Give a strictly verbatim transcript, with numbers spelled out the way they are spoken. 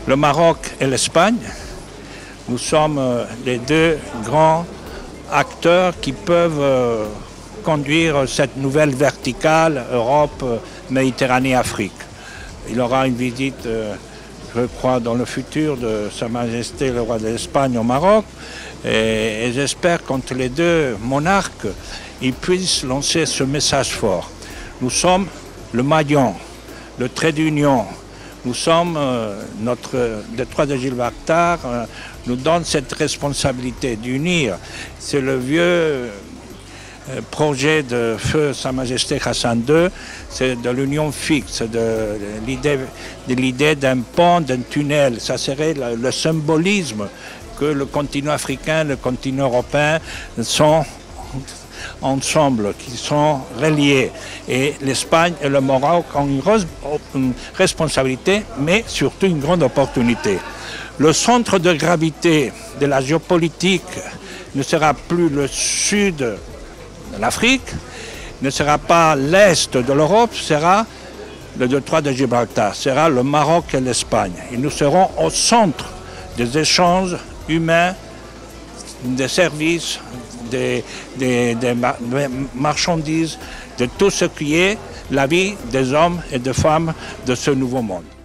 le Maroc et l'Espagne. Nous sommes les deux grands acteurs qui peuvent conduire cette nouvelle verticale Europe, Méditerranée, Afrique. Il y aura une visite, je crois, dans le futur de Sa Majesté le roi de l'Espagne au Maroc. Et, et j'espère qu'entre les deux monarques, ils puissent lancer ce message fort. Nous sommes le maillon, le trait d'union. Nous sommes, euh, notre détroit de Gibraltar euh, nous donne cette responsabilité d'unir. C'est le vieux euh, projet de feu Sa Majesté Hassan deux, c'est de l'union fixe, de, de l'idée d'un pont, d'un tunnel. Ça serait le, le symbolisme que le continent africain, le continent européen sont ensemble, qui sont reliés. Et l'Espagne et le Maroc ont une, une responsabilité, mais surtout une grande opportunité. Le centre de gravité de la géopolitique ne sera plus le sud de l'Afrique, ne sera pas l'est de l'Europe, sera le détroit de Gibraltar, sera le Maroc et l'Espagne. Et nous serons au centre des échanges humains, des services, des, des, des marchandises, de tout ce qui est la vie des hommes et des femmes de ce nouveau monde.